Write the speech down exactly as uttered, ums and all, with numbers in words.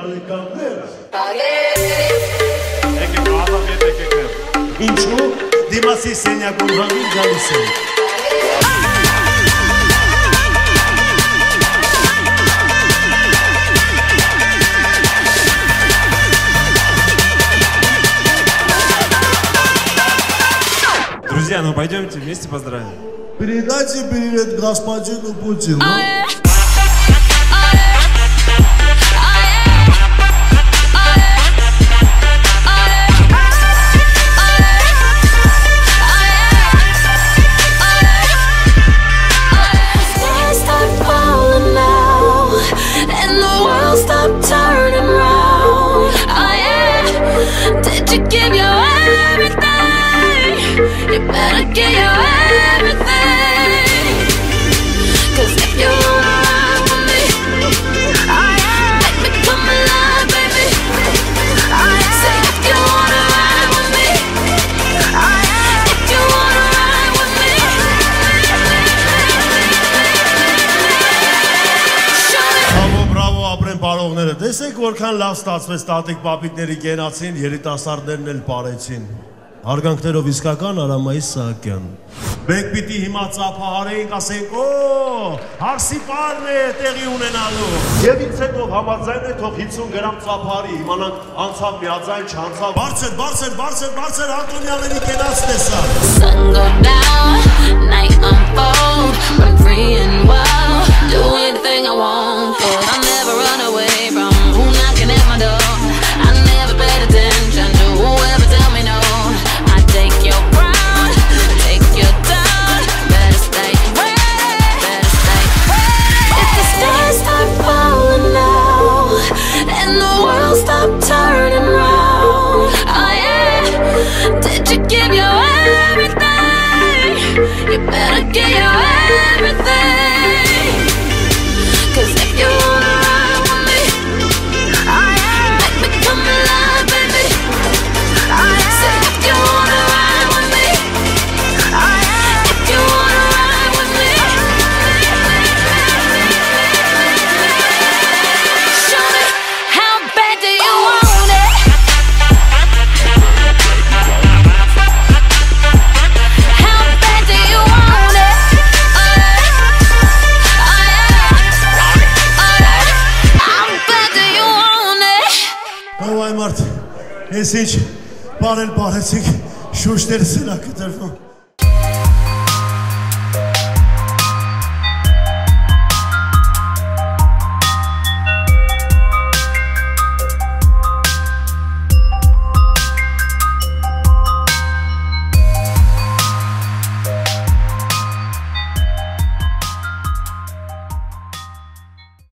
ալեկաններ։ Եկեք ադամ ետ եկեք նեղ։ Ինչու դիմասի սենյակում հանգին գալիս են։ Друзья, ну пойдемте вместе поздравим. Передайте привет господину Путину. You better give your everything. Cause if you wanna ride with me, make me come alive, baby. Say if you wanna ride with me, if you wanna ride with me. Bravo, bravo, ապրեն բարողները։ Տեսեք որքան լավ ստացվեց տատիկ պապիկների կենացին, երիտասարդներն էլ բարեցին։ Հարգանքներով իսկական Արամայիս Սահակյան։ Մենք պիտի հիմա ծափահարեինք, ասենք, օ, հարսի պարն է տեղի ունենալու։ Եվ ինձ հետո համաձայն է թող հինգսուն գրամ ծափահարի, իմանանք անցավ միաձայն, չանցավ։ Բարձր, բարձր, բարձր, բարձր Անտոնիաների կենաց տեսա։ Sun go down, night unfold, I'm free and wild, do anything I want, but I'll never run away from who knocking at my door. I never paid attention to whoever tell me no. Take your crown, take your down. Better stay ready, better stay ready. If the stars start falling now and the world stop turning round, oh yeah, did you give your everything? You better give your everything. Cause if you wanna ride with me, oh yeah, make me come alive, baby. Say if you wanna ride with me, if you wanna ride with me. Show me how bad do you want it? How bad do you want it? Oh yeah, oh yeah, oh yeah. How bad do you want it? Ո՞վ այ մարդ, ես ինչ Բարել բարեցիք, շուշտերս էլ ակտերվում։